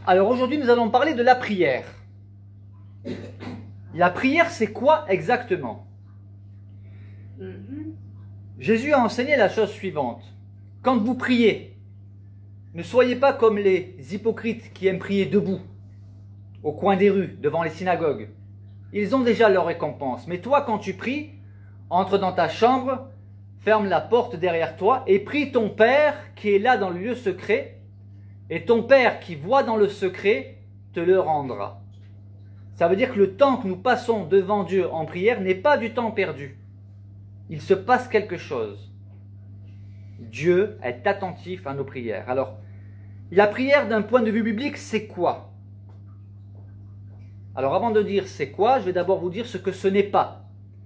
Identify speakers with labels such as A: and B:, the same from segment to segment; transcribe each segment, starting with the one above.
A: Alors aujourd'hui, nous allons parler de la prière. La prière, c'est quoi exactement? Jésus a enseigné la chose suivante. Quand vous priez, ne soyez pas comme les hypocrites qui aiment prier debout, au coin des rues, devant les synagogues. Ils ont déjà leur récompense. Mais toi, quand tu pries, entre dans ta chambre, ferme la porte derrière toi et prie ton Père qui est là dans le lieu secret, et ton Père qui voit dans le secret te le rendra. Ça veut dire que le temps que nous passons devant Dieu en prière n'est pas du temps perdu. Il se passe quelque chose. Dieu est attentif à nos prières. Alors, la prière d'un point de vue biblique, c'est quoi? Alors, avant de dire c'est quoi, je vais d'abord vous dire ce que ce n'est pas.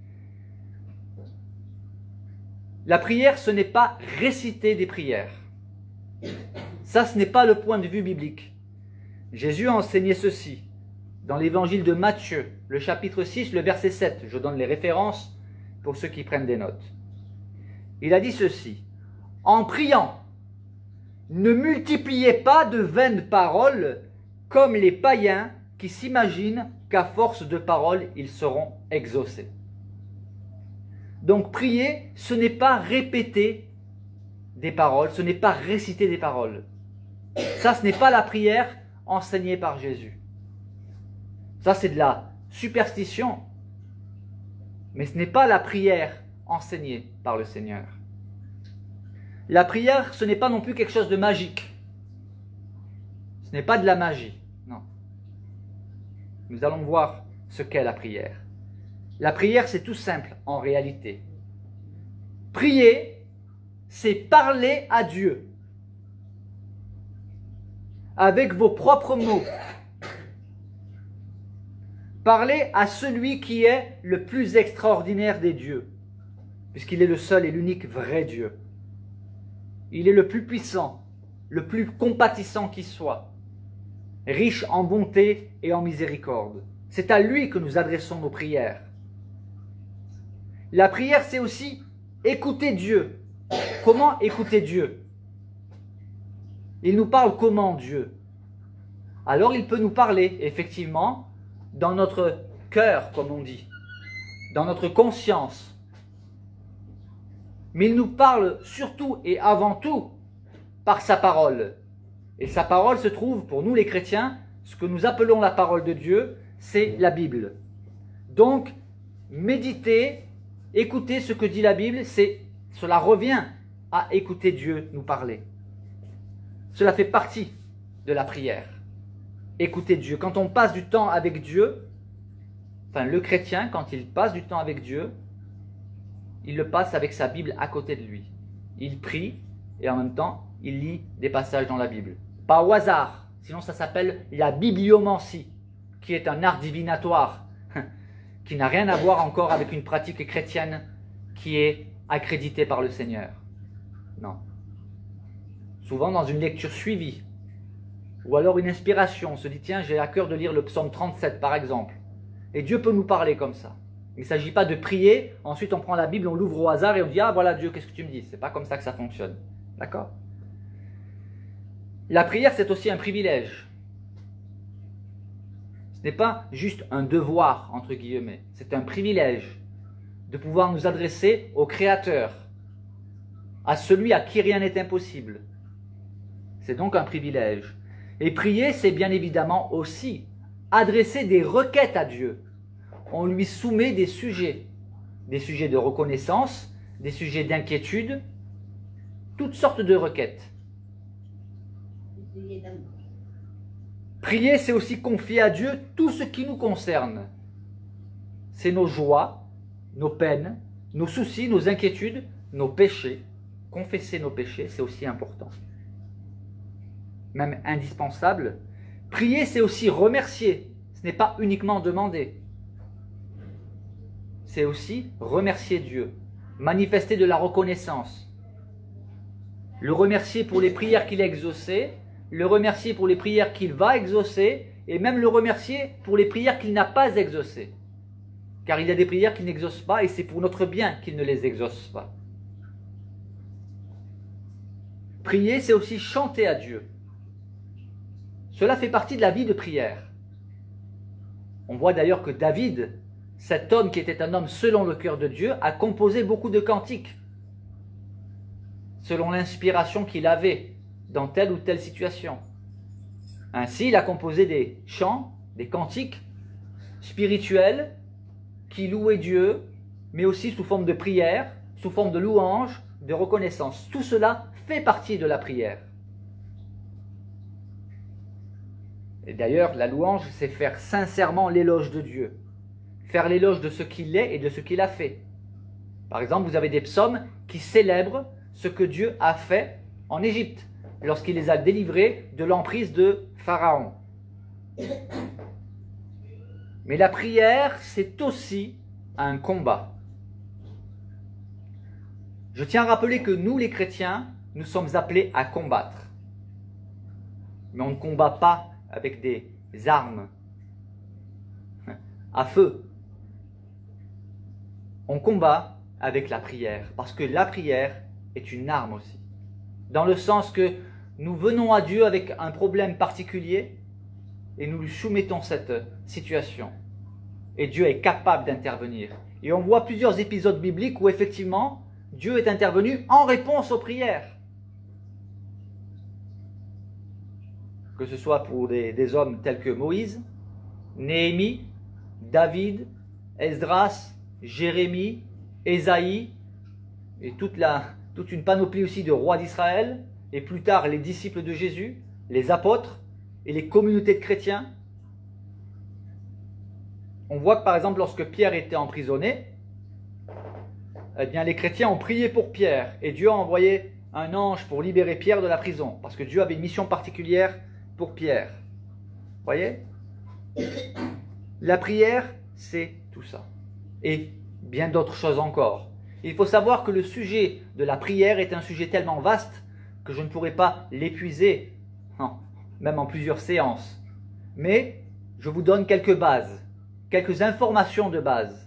A: La prière, ce n'est pas réciter des prières. Ça, ce n'est pas le point de vue biblique. Jésus a enseigné ceci dans l'évangile de Matthieu, le chapitre 6, le verset 7. Je donne les références pour ceux qui prennent des notes. Il a dit ceci: en priant, ne multipliez pas de vaines paroles comme les païens qui s'imaginent qu'à force de paroles, ils seront exaucés. Donc prier, ce n'est pas répéter des paroles, ce n'est pas réciter des paroles. Ça, ce n'est pas la prière enseignée par Jésus. Ça, c'est de la superstition. Mais ce n'est pas la prière enseignée par le Seigneur. La prière, ce n'est pas non plus quelque chose de magique. Ce n'est pas de la magie, non. Nous allons voir ce qu'est la prière. La prière, c'est tout simple en réalité. Prier, c'est parler à Dieu avec vos propres mots. Parler à celui qui est le plus extraordinaire des dieux, puisqu'il est le seul et l'unique vrai Dieu. Il est le plus puissant, le plus compatissant qui soit, riche en bonté et en miséricorde. C'est à lui que nous adressons nos prières. La prière, c'est aussi écouter Dieu. Comment écouter Dieu? Il nous parle comment, Dieu? Alors il peut nous parler, effectivement, dans notre cœur, comme on dit, dans notre conscience. Mais il nous parle surtout et avant tout par sa parole. Et sa parole se trouve, pour nous les chrétiens, ce que nous appelons la parole de Dieu, c'est la Bible. Donc, méditer, écouter ce que dit la Bible, cela revient à écouter Dieu nous parler. Cela fait partie de la prière. Écouter Dieu. Quand on passe du temps avec Dieu, enfin le chrétien, quand il passe du temps avec Dieu, il le passe avec sa Bible à côté de lui. Il prie et en même temps, il lit des passages dans la Bible. Pas au hasard, sinon ça s'appelle la bibliomancie, qui est un art divinatoire, qui n'a rien à voir encore avec une pratique chrétienne qui est accréditée par le Seigneur. Non. Souvent dans une lecture suivie, ou alors une inspiration, on se dit tiens, j'ai à cœur de lire le psaume 37 par exemple. Et Dieu peut nous parler comme ça. Il ne s'agit pas de prier, ensuite on prend la Bible, on l'ouvre au hasard et on dit ah voilà Dieu, qu'est-ce que tu me dis? C'est pas comme ça que ça fonctionne. D'accord? La prière, c'est aussi un privilège. Ce n'est pas juste un devoir, entre guillemets. C'est un privilège de pouvoir nous adresser au Créateur, à celui à qui rien n'est impossible. C'est donc un privilège. Et prier, c'est bien évidemment aussi adresser des requêtes à Dieu. On lui soumet des sujets de reconnaissance, des sujets d'inquiétude, toutes sortes de requêtes. Prier, c'est aussi confier à Dieu tout ce qui nous concerne. C'est nos joies, nos peines, nos soucis, nos inquiétudes, nos péchés. Confesser nos péchés, c'est aussi important. Même indispensable. Prier, c'est aussi remercier. Ce n'est pas uniquement demander. C'est aussi remercier Dieu. Manifester de la reconnaissance. Le remercier pour les prières qu'il a exaucées, le remercier pour les prières qu'il va exaucer, et même le remercier pour les prières qu'il n'a pas exaucées. Car il y a des prières qu'il n'exauce pas, et c'est pour notre bien qu'il ne les exauce pas. Prier, c'est aussi chanter à Dieu. Cela fait partie de la vie de prière. On voit d'ailleurs que David, cet homme qui était un homme selon le cœur de Dieu, a composé beaucoup de cantiques, selon l'inspiration qu'il avait dans telle ou telle situation. Ainsi, il a composé des chants, des cantiques spirituels qui louaient Dieu, mais aussi sous forme de prière, sous forme de louange, de reconnaissance. Tout cela fait partie de la prière. Et d'ailleurs, la louange, c'est faire sincèrement l'éloge de Dieu. Faire l'éloge de ce qu'il est et de ce qu'il a fait. Par exemple, vous avez des psaumes qui célèbrent ce que Dieu a fait en Égypte, lorsqu'il les a délivrés de l'emprise de Pharaon. Mais la prière, c'est aussi un combat. Je tiens à rappeler que nous, les chrétiens, nous sommes appelés à combattre. Mais on ne combat pas avec des armes à feu. On combat avec la prière, parce que la prière est une arme aussi. Dans le sens que nous venons à Dieu avec un problème particulier et nous lui soumettons cette situation. Et Dieu est capable d'intervenir. Et on voit plusieurs épisodes bibliques où effectivement Dieu est intervenu en réponse aux prières. Que ce soit pour des hommes tels que Moïse, Néhémie, David, Esdras, Jérémie, Ésaïe, et toute une panoplie aussi de rois d'Israël, et plus tard les disciples de Jésus, les apôtres et les communautés de chrétiens. On voit que par exemple lorsque Pierre était emprisonné, eh bien les chrétiens ont prié pour Pierre, et Dieu a envoyé un ange pour libérer Pierre de la prison, parce que Dieu avait une mission particulière pour Pierre. Voyez? La prière, c'est tout ça. Et bien d'autres choses encore. Il faut savoir que le sujet de la prière est un sujet tellement vaste que je ne pourrais pas l'épuiser, même en plusieurs séances. Mais je vous donne quelques bases, quelques informations de base.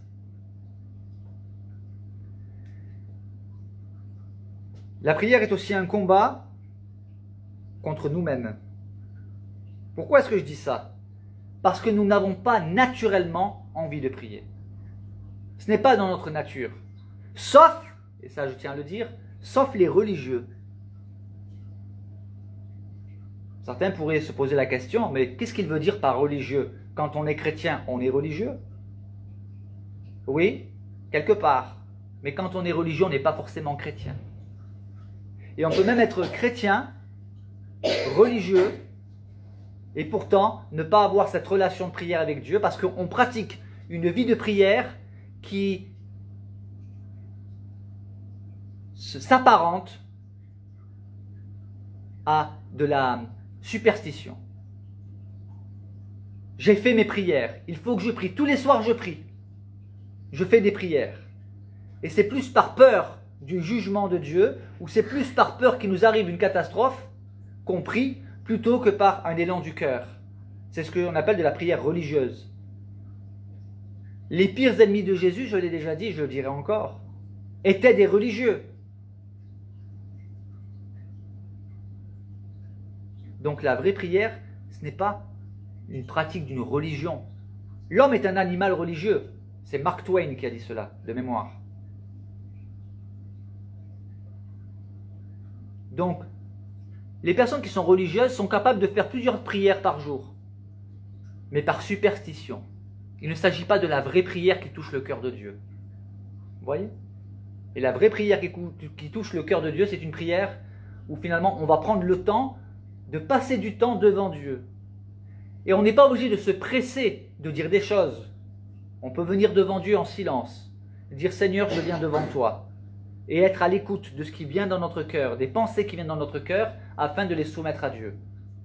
A: La prière est aussi un combat contre nous-mêmes. Pourquoi est-ce que je dis ça? Parce que nous n'avons pas naturellement envie de prier. Ce n'est pas dans notre nature. Sauf, et ça je tiens à le dire, sauf les religieux. Certains pourraient se poser la question, mais qu'est-ce qu'il veut dire par religieux? Quand on est chrétien, on est religieux? Oui, quelque part. Mais quand on est religieux, on n'est pas forcément chrétien. Et on peut même être chrétien, religieux, et pourtant ne pas avoir cette relation de prière avec Dieu, parce qu'on pratique une vie de prière qui s'apparente à de la superstition. J'ai fait mes prières, il faut que je prie. Tous les soirs je prie. Je fais des prières. Et c'est plus par peur du jugement de Dieu, ou c'est plus par peur qu'il nous arrive une catastrophe, qu'on prie, plutôt que par un élan du cœur. C'est ce qu'on appelle de la prière religieuse. Les pires ennemis de Jésus, je l'ai déjà dit, je le dirai encore, étaient des religieux. Donc la vraie prière, ce n'est pas une pratique d'une religion. L'homme est un animal religieux. C'est Mark Twain qui a dit cela, de mémoire. Donc, les personnes qui sont religieuses sont capables de faire plusieurs prières par jour, mais par superstition. Il ne s'agit pas de la vraie prière qui touche le cœur de Dieu. Vous voyez? Et la vraie prière qui touche le cœur de Dieu, c'est une prière où finalement on va prendre le temps de passer du temps devant Dieu. Et on n'est pas obligé de se presser de dire des choses. On peut venir devant Dieu en silence, dire Seigneur, je viens devant toi, et être à l'écoute de ce qui vient dans notre cœur, des pensées qui viennent dans notre cœur, afin de les soumettre à Dieu.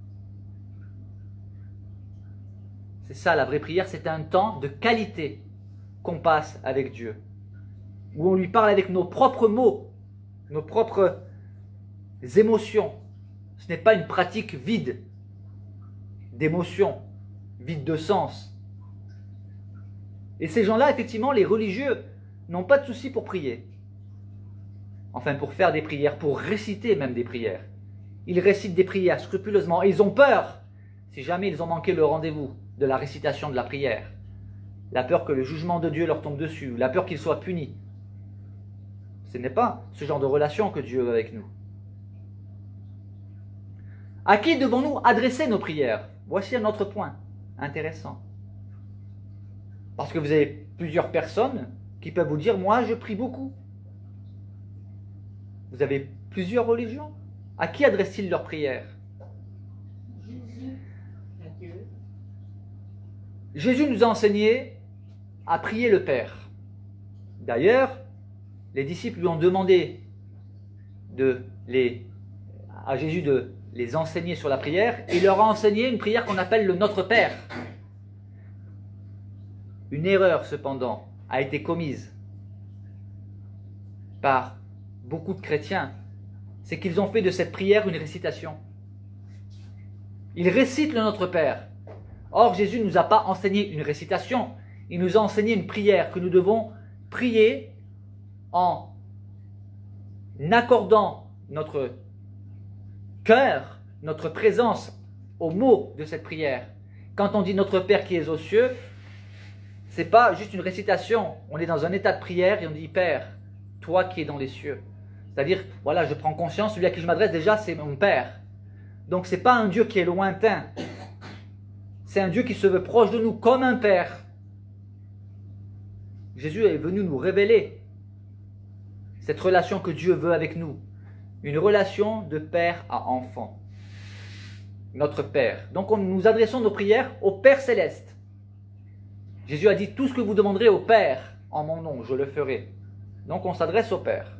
A: C'est ça la vraie prière, c'est un temps de qualité qu'on passe avec Dieu, où on lui parle avec nos propres mots, nos propres émotions. Ce n'est pas une pratique vide d'émotions, vide de sens. Et ces gens-là, effectivement, les religieux, n'ont pas de souci pour prier. Enfin, pour faire des prières, pour réciter même des prières. Ils récitent des prières scrupuleusement et ils ont peur. si jamais ils ont manqué le rendez-vous de la récitation de la prière. La peur que le jugement de Dieu leur tombe dessus, la peur qu'ils soient punis. Ce n'est pas ce genre de relation que Dieu veut avec nous. À qui devons-nous adresser nos prières? Voici un autre point intéressant. Parce que vous avez plusieurs personnes qui peuvent vous dire, moi je prie beaucoup. Vous avez plusieurs religions. À qui adressent-ils leurs prières?
B: Jésus, à Dieu.
A: Jésus nous a enseigné à prier le Père. D'ailleurs, les disciples lui ont demandé à Jésus de les enseigner sur la prière. Il leur a enseigné une prière qu'on appelle le Notre Père. Une erreur, cependant, a été commise par beaucoup de chrétiens. C'est qu'ils ont fait de cette prière une récitation. Ils récitent le Notre Père. Or, Jésus ne nous a pas enseigné une récitation. Il nous a enseigné une prière que nous devons prier en accordant notre cœur, notre présence aux mots de cette prière. Quand on dit Notre Père qui es aux cieux, c'est pas juste une récitation. On est dans un état de prière et on dit Père, toi qui es dans les cieux. C'est-à-dire, voilà, je prends conscience, celui à qui je m'adresse déjà, c'est mon Père. Donc c'est pas un Dieu qui est lointain. C'est un Dieu qui se veut proche de nous comme un Père. Jésus est venu nous révéler cette relation que Dieu veut avec nous. Une relation de père à enfant. Notre Père. Donc nous adressons nos prières au Père Céleste. Jésus a dit, tout ce que vous demanderez au Père en mon nom, je le ferai. Donc on s'adresse au Père.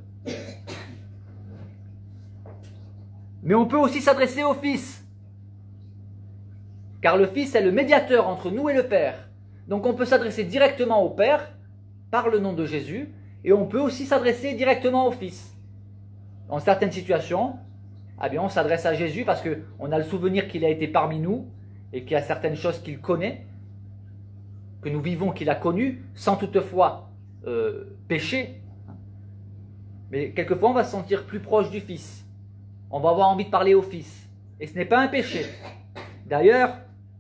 A: Mais on peut aussi s'adresser au Fils. Car le Fils est le médiateur entre nous et le Père. Donc on peut s'adresser directement au Père par le nom de Jésus, et on peut aussi s'adresser directement au Fils. Dans certaines situations, eh bien, on s'adresse à Jésus parce qu'on a le souvenir qu'il a été parmi nous et qu'il y a certaines choses qu'il connaît, que nous vivons, qu'il a connues, sans toutefois pécher. Mais quelquefois, on va se sentir plus proche du Fils. On va avoir envie de parler au Fils. Et ce n'est pas un péché. D'ailleurs,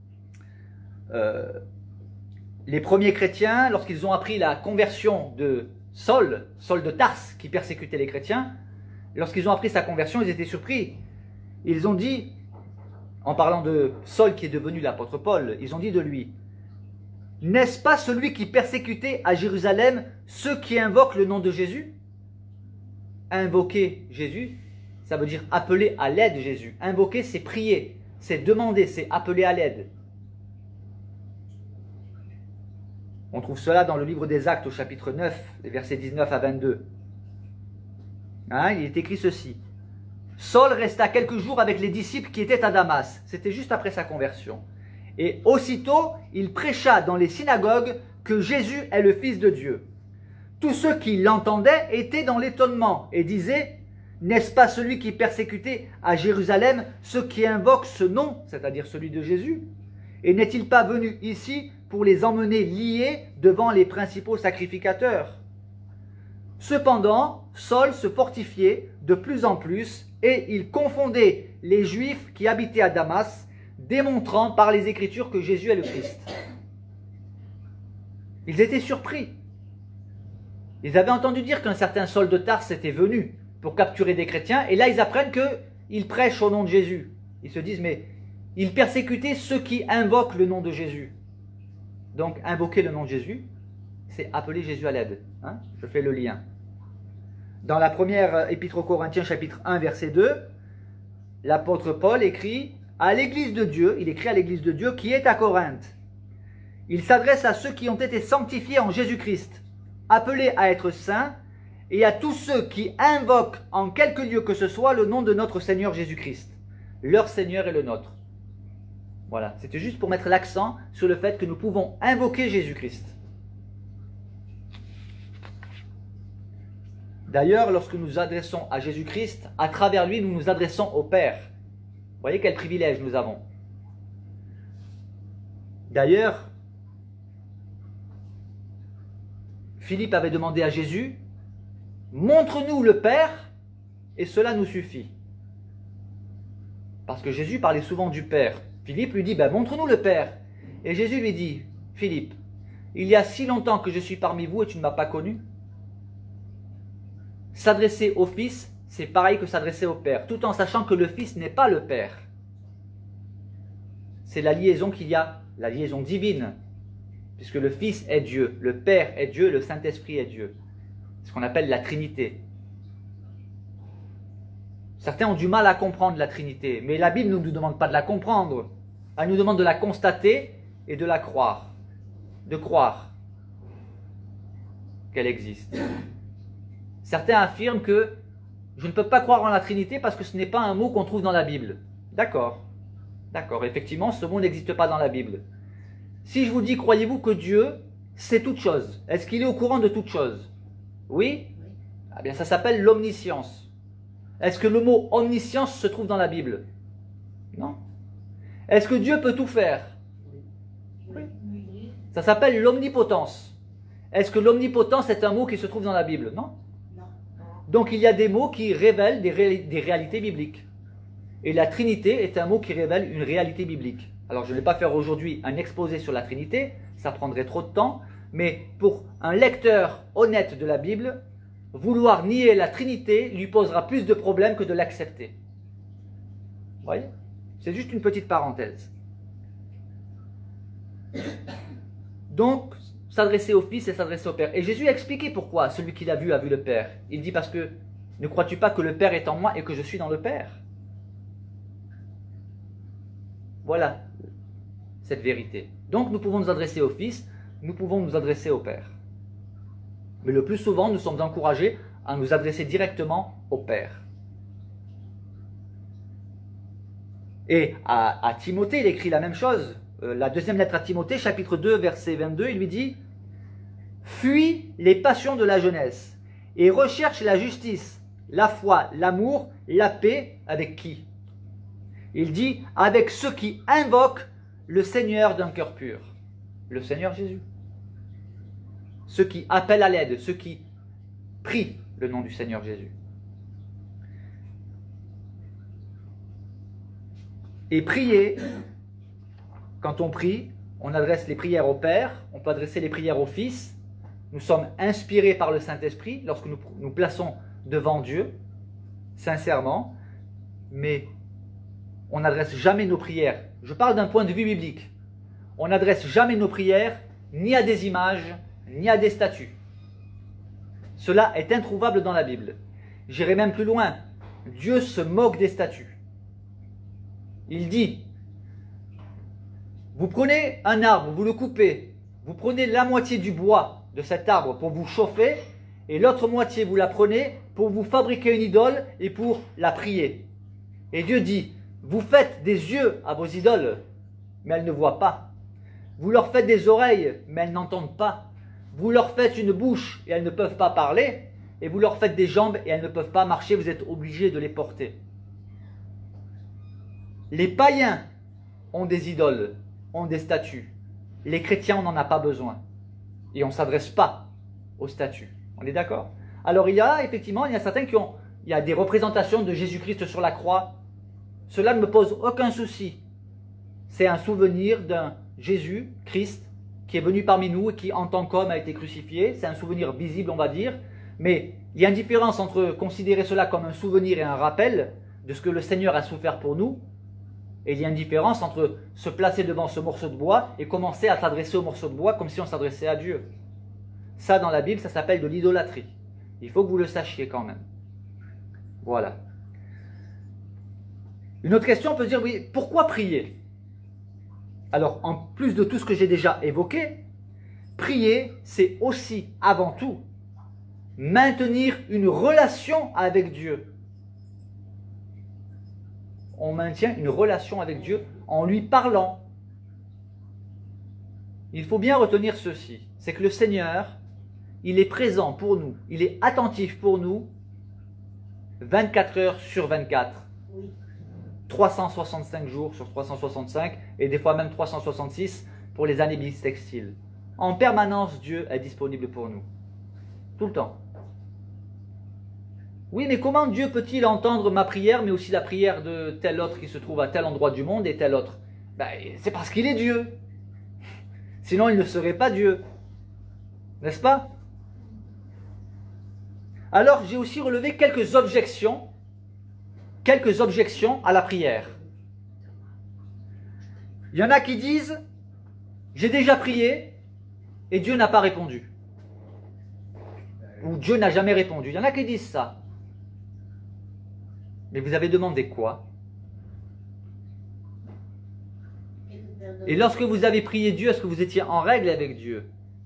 A: les premiers chrétiens, lorsqu'ils ont appris la conversion de Saul de Tarse, qui persécutait les chrétiens, lorsqu'ils ont appris sa conversion, ils étaient surpris. Ils ont dit, en parlant de Saul qui est devenu l'apôtre Paul, ils ont dit de lui, « N'est-ce pas celui qui persécutait à Jérusalem ceux qui invoquent le nom de Jésus ?» Invoquer Jésus, ça veut dire appeler à l'aide Jésus. Invoquer, c'est prier, c'est demander, c'est appeler à l'aide. On trouve cela dans le livre des Actes au chapitre 9, les versets 19 à 22. Hein, il est écrit ceci. Saul resta quelques jours avec les disciples qui étaient à Damas. C'était juste après sa conversion. Et aussitôt, il prêcha dans les synagogues que Jésus est le Fils de Dieu. Tous ceux qui l'entendaient étaient dans l'étonnement et disaient, n'est-ce pas celui qui persécutait à Jérusalem ceux qui invoquent ce nom, c'est-à-dire celui de Jésus? Et n'est-il pas venu ici pour les emmener liés devant les principaux sacrificateurs? Cependant, Saul se fortifiait de plus en plus et il confondait les Juifs qui habitaient à Damas, démontrant par les Écritures que Jésus est le Christ. Ils étaient surpris. Ils avaient entendu dire qu'un certain Saul de Tarse était venu pour capturer des chrétiens, et là ils apprennent qu'il prêche au nom de Jésus. Ils se disent, mais il persécutait ceux qui invoquent le nom de Jésus. Donc invoquer le nom de Jésus, c'est appeler Jésus à l'aide. Hein? Je fais le lien. Dans la première épître aux Corinthiens, chapitre 1, verset 2, l'apôtre Paul écrit à l'église de Dieu, il écrit à l'église de Dieu qui est à Corinthe. Il s'adresse à ceux qui ont été sanctifiés en Jésus-Christ, appelés à être saints, et à tous ceux qui invoquent en quelque lieu que ce soit le nom de notre Seigneur Jésus-Christ. Leur Seigneur est le nôtre. Voilà, c'était juste pour mettre l'accent sur le fait que nous pouvons invoquer Jésus-Christ. D'ailleurs, lorsque nous nous adressons à Jésus-Christ, à travers lui, nous nous adressons au Père. Vous voyez quel privilège nous avons. D'ailleurs, Philippe avait demandé à Jésus, « Montre-nous le Père, et cela nous suffit. » Parce que Jésus parlait souvent du Père. Philippe lui dit, ben, montre-nous le Père. Et Jésus lui dit, Philippe, il y a si longtemps que je suis parmi vous et tu ne m'as pas connu. S'adresser au Fils, c'est pareil que s'adresser au Père, tout en sachant que le Fils n'est pas le Père. C'est la liaison qu'il y a, la liaison divine, puisque le Fils est Dieu, le Père est Dieu, le Saint-Esprit est Dieu. C'est ce qu'on appelle la Trinité. Certains ont du mal à comprendre la Trinité, mais la Bible ne nous demande pas de la comprendre. Elle nous demande de la constater et de la croire. De croire qu'elle existe. Certains affirment que je ne peux pas croire en la Trinité parce que ce n'est pas un mot qu'on trouve dans la Bible. D'accord. D'accord, effectivement, ce mot n'existe pas dans la Bible. Si je vous dis, croyez-vous que Dieu sait toute chose? Est-ce qu'il est au courant de toute chose? Oui? Ah bien, ça s'appelle l'omniscience. Est-ce que le mot omniscience se trouve dans la Bible? Non. Est-ce que Dieu peut tout faire? Oui. Ça s'appelle l'omnipotence. Est-ce que l'omnipotence est un mot qui se trouve dans la Bible? Non. Donc il y a des mots qui révèlent des réalités bibliques. Et la Trinité est un mot qui révèle une réalité biblique. Alors je ne vais pas faire aujourd'hui un exposé sur la Trinité, ça prendrait trop de temps, mais pour un lecteur honnête de la Bible, vouloir nier la Trinité lui posera plus de problèmes que de l'accepter. Vous voyez? C'est juste une petite parenthèse. Donc, s'adresser au Fils et s'adresser au Père. Et Jésus a expliqué pourquoi celui qui l'a vu a vu le Père. Il dit parce que ne crois-tu pas que le Père est en moi et que je suis dans le Père? Voilà cette vérité. Donc nous pouvons nous adresser au Fils, nous pouvons nous adresser au Père. Mais le plus souvent, nous sommes encouragés à nous adresser directement au Père. Et à Timothée, il écrit la même chose. La deuxième lettre à Timothée, chapitre 2, verset 22, il lui dit « Fuis les passions de la jeunesse et recherche la justice, la foi, l'amour, la paix. » Avec qui? Il dit « Avec ceux qui invoquent le Seigneur d'un cœur pur. » Le Seigneur Jésus. Ceux qui appellent à l'aide, ceux qui prient le nom du Seigneur Jésus. Et prier, quand on prie, on adresse les prières au Père, on peut adresser les prières au Fils. Nous sommes inspirés par le Saint-Esprit lorsque nous nous plaçons devant Dieu, sincèrement, mais on n'adresse jamais nos prières. Je parle d'un point de vue biblique. On n'adresse jamais nos prières ni à des images, ni à des statues. Cela est introuvable dans la Bible. J'irai même plus loin. Dieu se moque des statues. Il dit, vous prenez un arbre, vous le coupez, vous prenez la moitié du bois de cet arbre pour vous chauffer, et l'autre moitié vous la prenez pour vous fabriquer une idole et pour la prier. Et Dieu dit, vous faites des yeux à vos idoles, mais elles ne voient pas. Vous leur faites des oreilles, mais elles n'entendent pas. Vous leur faites une bouche et elles ne peuvent pas parler, et vous leur faites des jambes et elles ne peuvent pas marcher, vous êtes obligés de les porter. Les païens ont des idoles, ont des statues. Les chrétiens, on n'en a pas besoin. Et on ne s'adresse pas aux statues. On est d'accord? Alors il y a effectivement, il y a certains qui ont, il y a des représentations de Jésus-Christ sur la croix. Cela ne me pose aucun souci. C'est un souvenir d'un Jésus-Christ qui est venu parmi nous et qui en tant qu'homme a été crucifié. C'est un souvenir visible, on va dire. Mais il y a une différence entre considérer cela comme un souvenir et un rappel de ce que le Seigneur a souffert pour nous. Et il y a une différence entre se placer devant ce morceau de bois et commencer à s'adresser au morceau de bois comme si on s'adressait à Dieu. Ça, dans la Bible, ça s'appelle de l'idolâtrie. Il faut que vous le sachiez quand même. Voilà. Une autre question, on peut se dire, oui, pourquoi prier? Alors, en plus de tout ce que j'ai déjà évoqué, prier, c'est aussi, avant tout, maintenir une relation avec Dieu. On maintient une relation avec Dieu en lui parlant. Il faut bien retenir ceci, c'est que le Seigneur, il est présent pour nous, il est attentif pour nous 24 heures sur 24. 365 jours sur 365 et des fois même 366 pour les années bissextiles. En permanence, Dieu est disponible pour nous. Tout le temps. Oui, mais comment Dieu peut-il entendre ma prière, mais aussi la prière de tel autre qui se trouve à tel endroit du monde et tel autre? Ben, c'est parce qu'il est Dieu. Sinon, il ne serait pas Dieu. N'est-ce pas? Alors, j'ai aussi relevé quelques objections à la prière. Il y en a qui disent, j'ai déjà prié et Dieu n'a pas répondu. Ou Dieu n'a jamais répondu. Il y en a qui disent ça. Mais vous avez demandé quoi? Et lorsque vous avez prié Dieu, est-ce que vous étiez en règle avec Dieu?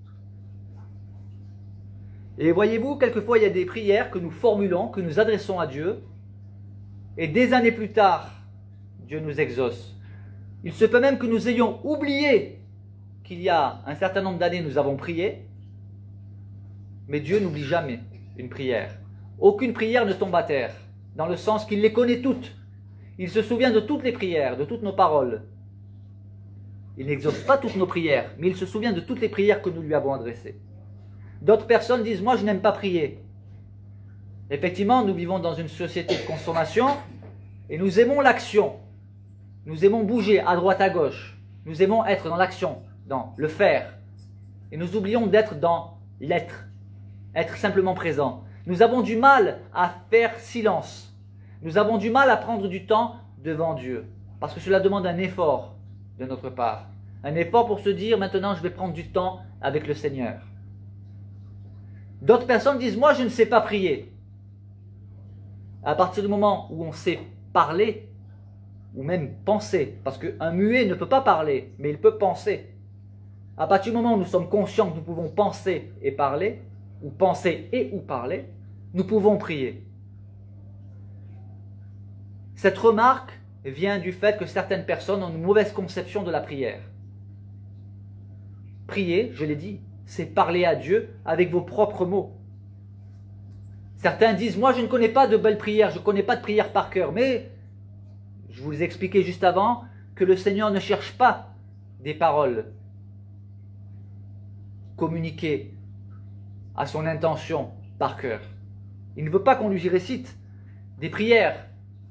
A: Et voyez-vous, quelquefois il y a des prières que nous formulons, que nous adressons à Dieu, et des années plus tard, Dieu nous exauce. Il se peut même que nous ayons oublié qu'il y a un certain nombre d'années nous avons prié, mais Dieu n'oublie jamais une prière. Aucune prière ne tombe à terre, dans le sens qu'il les connaît toutes. Il se souvient de toutes les prières, de toutes nos paroles. Il n'exauce pas toutes nos prières, mais il se souvient de toutes les prières que nous lui avons adressées. D'autres personnes disent, moi je n'aime pas prier. Effectivement, nous vivons dans une société de consommation et nous aimons l'action. Nous aimons bouger à droite à gauche. Nous aimons être dans l'action, dans le faire. Et nous oublions d'être dans l'être, être simplement présent. Nous avons du mal à faire silence. Nous avons du mal à prendre du temps devant Dieu. Parce que cela demande un effort de notre part. Un effort pour se dire, maintenant je vais prendre du temps avec le Seigneur. D'autres personnes disent, moi je ne sais pas prier. À partir du moment où on sait parler, ou même penser, parce qu'un muet ne peut pas parler, mais il peut penser. À partir du moment où nous sommes conscients que nous pouvons penser et parler, ou penser et ou parler, nous pouvons prier. Cette remarque vient du fait que certaines personnes ont une mauvaise conception de la prière. Prier, je l'ai dit, c'est parler à Dieu avec vos propres mots. Certains disent, moi je ne connais pas de belles prières, je ne connais pas de prières par cœur, mais je vous ai expliqué juste avant que le Seigneur ne cherche pas des paroles communiquées à son intention par cœur. Il ne veut pas qu'on lui récite des prières.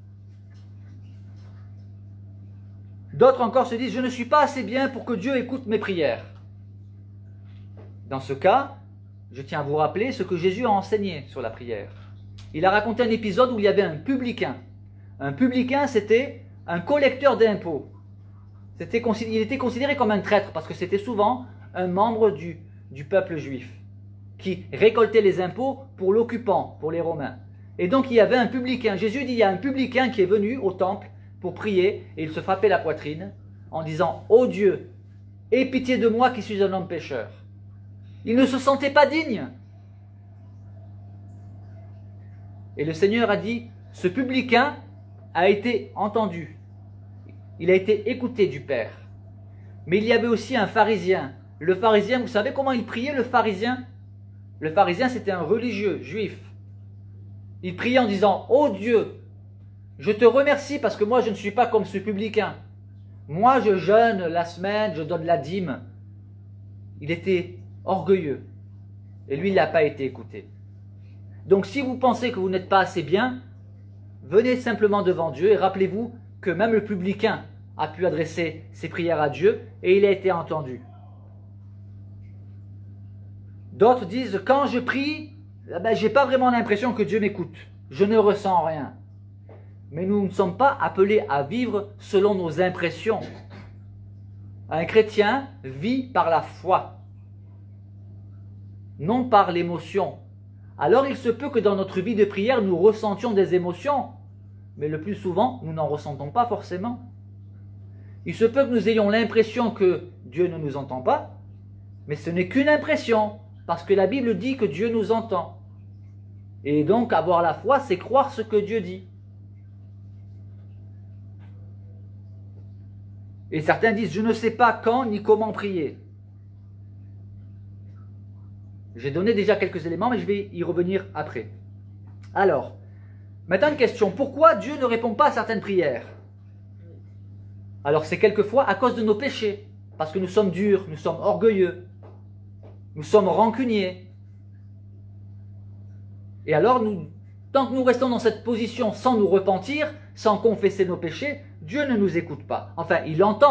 A: D'autres encore se disent, je ne suis pas assez bien pour que Dieu écoute mes prières. Dans ce cas, je tiens à vous rappeler ce que Jésus a enseigné sur la prière. Il a raconté un épisode où il y avait un publicain. Un publicain, c'était un collecteur d'impôts. Il était considéré comme un traître parce que c'était souvent un membre du peuple juif qui récoltait les impôts pour l'occupant, pour les Romains. Et donc il y avait un publicain. Jésus dit, il y a un publicain qui est venu au temple pour prier et il se frappait la poitrine en disant, ô Dieu, aie pitié de moi qui suis un homme pécheur. Il ne se sentait pas digne. Et le Seigneur a dit, ce publicain a été entendu. Il a été écouté du Père. Mais il y avait aussi un pharisien. Le pharisien, vous savez comment il priait, le pharisien? Le pharisien, c'était un religieux juif. Il priait en disant, ô Dieu, je te remercie parce que moi je ne suis pas comme ce publicain. Moi je jeûne la semaine, je donne la dîme. Il était orgueilleux. Et lui, il n'a pas été écouté. Donc si vous pensez que vous n'êtes pas assez bien, venez simplement devant Dieu et rappelez-vous que même le publicain a pu adresser ses prières à Dieu et il a été entendu. D'autres disent, quand je prie, je n'ai pas vraiment l'impression que Dieu m'écoute. Je ne ressens rien. Mais nous ne sommes pas appelés à vivre selon nos impressions. Un chrétien vit par la foi, non par l'émotion. Alors il se peut que dans notre vie de prière, nous ressentions des émotions, mais le plus souvent, nous n'en ressentons pas forcément. Il se peut que nous ayons l'impression que Dieu ne nous entend pas, mais ce n'est qu'une impression, parce que la Bible dit que Dieu nous entend. Et donc avoir la foi, c'est croire ce que Dieu dit. Et certains disent, je ne sais pas quand ni comment prier. J'ai donné déjà quelques éléments, mais je vais y revenir après. Alors, maintenant une question. Pourquoi Dieu ne répond pas à certaines prières? Alors c'est quelquefois à cause de nos péchés. Parce que nous sommes durs, nous sommes orgueilleux, nous sommes rancuniers. Et alors, tant que nous restons dans cette position sans nous repentir, sans confesser nos péchés, Dieu ne nous écoute pas. Enfin, il entend,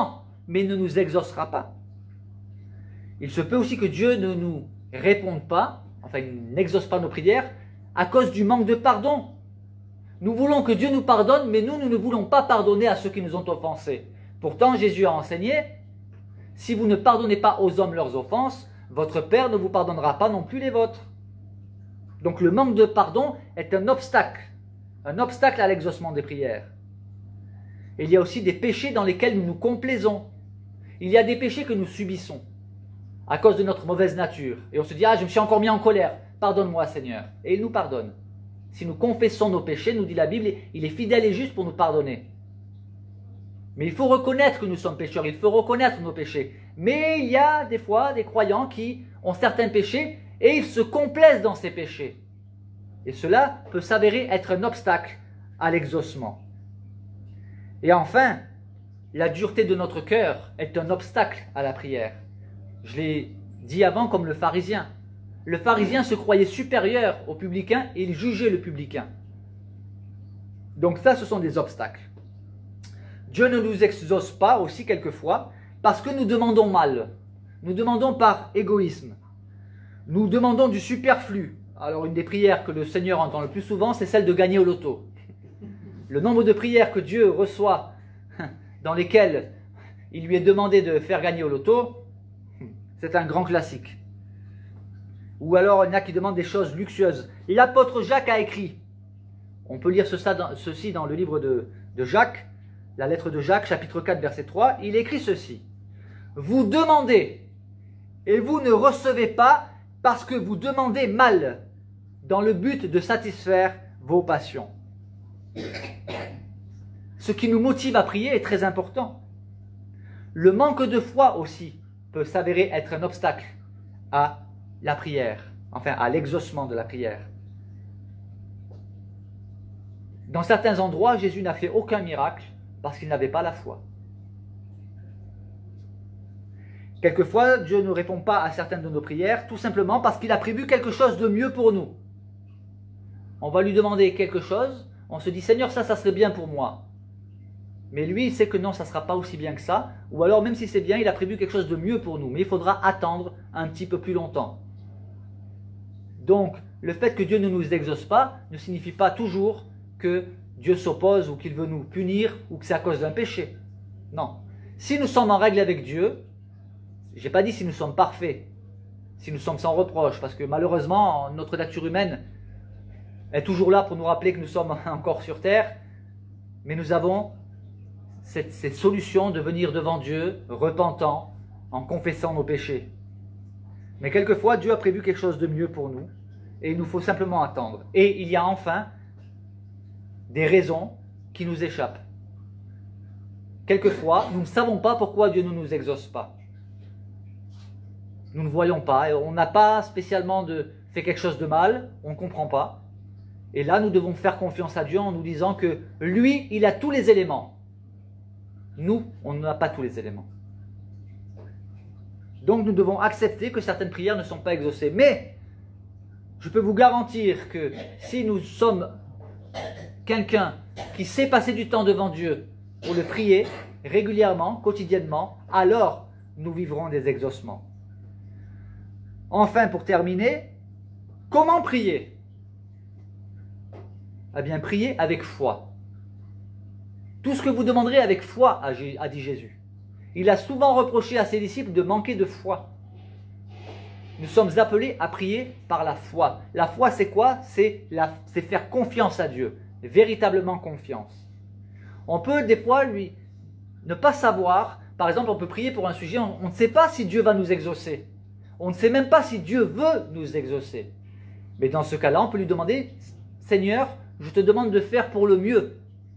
A: mais ne nous exaucera pas. Il se peut aussi que Dieu ne nous réponde pas, enfin il n'exauce pas nos prières, à cause du manque de pardon. Nous voulons que Dieu nous pardonne, mais nous ne voulons pas pardonner à ceux qui nous ont offensés. Pourtant, Jésus a enseigné, si vous ne pardonnez pas aux hommes leurs offenses, votre Père ne vous pardonnera pas non plus les vôtres. Donc le manque de pardon est un obstacle à l'exaucement des prières. Et il y a aussi des péchés dans lesquels nous nous complaisons. Il y a des péchés que nous subissons à cause de notre mauvaise nature. Et on se dit, je me suis encore mis en colère, pardonne-moi Seigneur. Et il nous pardonne. Si nous confessons nos péchés, nous dit la Bible, il est fidèle et juste pour nous pardonner. Mais il faut reconnaître que nous sommes pécheurs, il faut reconnaître nos péchés. Mais il y a des fois des croyants qui ont certains péchés et ils se complaisent dans ces péchés. Et cela peut s'avérer être un obstacle à l'exaucement. Et enfin, la dureté de notre cœur est un obstacle à la prière. Je l'ai dit avant comme le pharisien. Le pharisien se croyait supérieur au publicain et il jugeait le publicain. Donc ça, ce sont des obstacles. Dieu ne nous exauce pas aussi quelquefois parce que nous demandons mal. Nous demandons par égoïsme. Nous demandons du superflu. Alors une des prières que le Seigneur entend le plus souvent, c'est celle de gagner au loto. Le nombre de prières que Dieu reçoit dans lesquelles il lui est demandé de faire gagner au loto, c'est un grand classique. Ou alors il y en a qui demandent des choses luxueuses. Et l'apôtre Jacques a écrit, on peut lire ceci dans le livre de Jacques, la lettre de Jacques, chapitre 4, verset 3, il écrit ceci. Vous demandez et vous ne recevez pas parce que vous demandez mal dans le but de satisfaire vos passions. Ce qui nous motive à prier est très important. Le manque de foi aussi peut s'avérer être un obstacle à la prière, enfin à l'exaucement de la prière. Dans certains endroits, Jésus n'a fait aucun miracle parce qu'il n'avait pas la foi. Quelquefois, Dieu ne répond pas à certaines de nos prières, tout simplement parce qu'il a prévu quelque chose de mieux pour nous. On va lui demander quelque chose, on se dit, Seigneur, ça serait bien pour moi. Mais lui, il sait que non, ça ne sera pas aussi bien que ça, ou alors même si c'est bien, il a prévu quelque chose de mieux pour nous, mais il faudra attendre un petit peu plus longtemps. Donc, le fait que Dieu ne nous exauce pas ne signifie pas toujours que Dieu s'oppose ou qu'il veut nous punir ou que c'est à cause d'un péché. Non. Si nous sommes en règle avec Dieu, je n'ai pas dit si nous sommes parfaits, si nous sommes sans reproche, parce que malheureusement, notre nature humaine est toujours là pour nous rappeler que nous sommes encore sur terre, mais nous avons cette solution de venir devant Dieu, repentant, en confessant nos péchés. Mais quelquefois, Dieu a prévu quelque chose de mieux pour nous, et il nous faut simplement attendre. Et il y a enfin des raisons qui nous échappent. Quelquefois, nous ne savons pas pourquoi Dieu ne nous exauce pas. Nous ne voyons pas, et on n'a pas spécialement fait quelque chose de mal, on ne comprend pas. Et là, nous devons faire confiance à Dieu en nous disant que lui, il a tous les éléments. Nous, on n'a pas tous les éléments. Donc nous devons accepter que certaines prières ne sont pas exaucées. Mais je peux vous garantir que si nous sommes quelqu'un qui sait passer du temps devant Dieu pour le prier régulièrement, quotidiennement, alors nous vivrons des exaucements. Enfin, pour terminer, comment prier? Eh bien, priez avec foi. Tout ce que vous demanderez avec foi, a dit Jésus. Il a souvent reproché à ses disciples de manquer de foi. Nous sommes appelés à prier par la foi. La foi, c'est quoi? C'est faire confiance à Dieu, véritablement confiance. On peut des fois ne pas savoir, par exemple, on peut prier pour un sujet, on ne sait pas si Dieu va nous exaucer. On ne sait même pas si Dieu veut nous exaucer. Mais dans ce cas-là, on peut lui demander, Seigneur, je te demande de faire pour le mieux.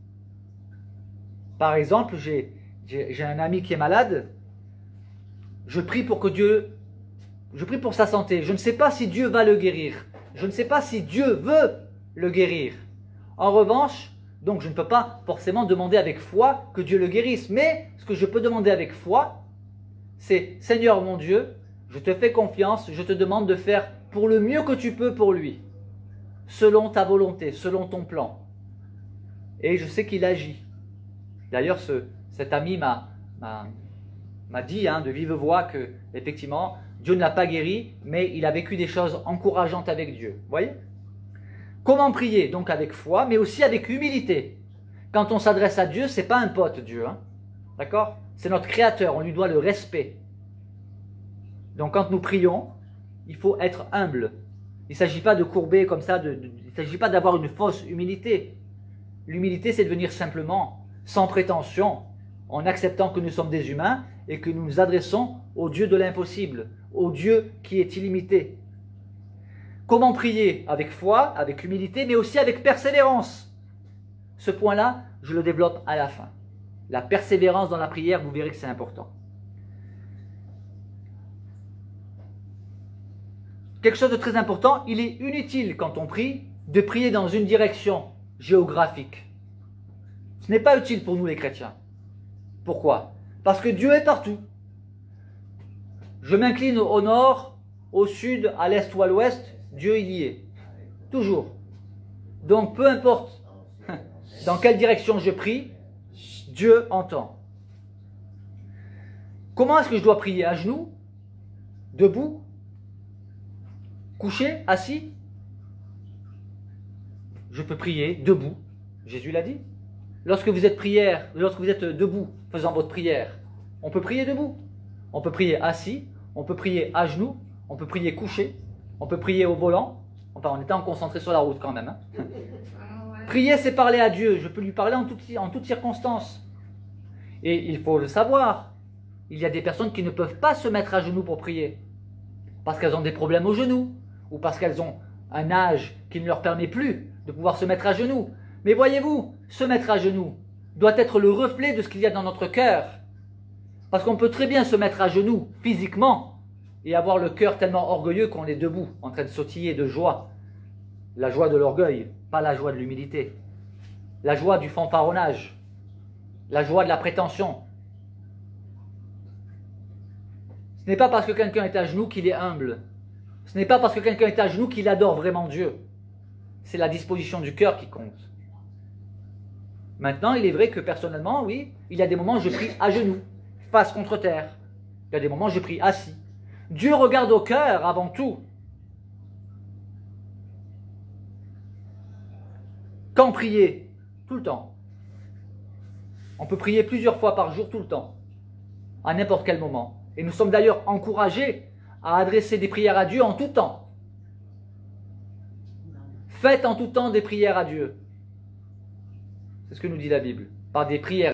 A: Par exemple, j'ai un ami qui est malade, je prie pour sa santé. Je ne sais pas si Dieu va le guérir. Je ne sais pas si Dieu veut le guérir. En revanche, donc je ne peux pas forcément demander avec foi que Dieu le guérisse. Mais ce que je peux demander avec foi, c'est Seigneur mon Dieu, je te fais confiance, je te demande de faire pour le mieux que tu peux pour lui, selon ta volonté, selon ton plan. Et je sais qu'il agit. D'ailleurs, cet ami m'a m'a dit de vive voix que, effectivement, Dieu ne l'a pas guéri, mais il a vécu des choses encourageantes avec Dieu. Vous voyez? Comment prier? Donc avec foi, mais aussi avec humilité. Quand on s'adresse à Dieu, c'est pas un pote, Dieu. D'accord? C'est notre Créateur, on lui doit le respect. Donc quand nous prions, il faut être humble. Il ne s'agit pas de courber comme ça, il ne s'agit pas d'avoir une fausse humilité. L'humilité, c'est de venir simplement, sans prétention, en acceptant que nous sommes des humains et que nous nous adressons au Dieu de l'impossible, au Dieu qui est illimité. Comment prier? Avec foi, avec humilité, mais aussi avec persévérance. Ce point-là, je le développe à la fin. La persévérance dans la prière, vous verrez que c'est important. Quelque chose de très important, il est inutile quand on prie de prier dans une direction géographique. Ce n'est pas utile pour nous les chrétiens. Pourquoi? Parce que Dieu est partout. Je m'incline au nord, au sud, à l'est ou à l'ouest, Dieu il y est. Toujours. Donc peu importe dans quelle direction je prie, Dieu entend. Comment est-ce que je dois prier? À genoux? Debout? Couché? Assis? Je peux prier debout. Jésus l'a dit. Lorsque vous êtes debout, faisant votre prière, on peut prier debout. On peut prier assis, on peut prier à genoux, on peut prier couché, on peut prier au volant. Enfin, en étant concentré sur la route quand même. Prier, c'est parler à Dieu. Je peux lui parler en toutes circonstances. Et il faut le savoir. Il y a des personnes qui ne peuvent pas se mettre à genoux pour prier. Parce qu'elles ont des problèmes aux genoux. Ou parce qu'elles ont un âge qui ne leur permet plus de pouvoir se mettre à genoux. Mais voyez-vous, se mettre à genoux doit être le reflet de ce qu'il y a dans notre cœur. Parce qu'on peut très bien se mettre à genoux physiquement et avoir le cœur tellement orgueilleux qu'on est debout, en train de sautiller de joie. La joie de l'orgueil, pas la joie de l'humilité. La joie du fanfaronnage. La joie de la prétention. Ce n'est pas parce que quelqu'un est à genoux qu'il est humble. Ce n'est pas parce que quelqu'un est à genoux qu'il adore vraiment Dieu. C'est la disposition du cœur qui compte. Maintenant, il est vrai que personnellement, oui, il y a des moments où je prie à genoux, face contre terre. Il y a des moments où je prie assis. Dieu regarde au cœur avant tout. Quand prier? Tout le temps. On peut prier plusieurs fois par jour, tout le temps. À n'importe quel moment. Et nous sommes d'ailleurs encouragés à adresser des prières à Dieu en tout temps. Faites en tout temps des prières à Dieu. C'est ce que nous dit la Bible. Par des prières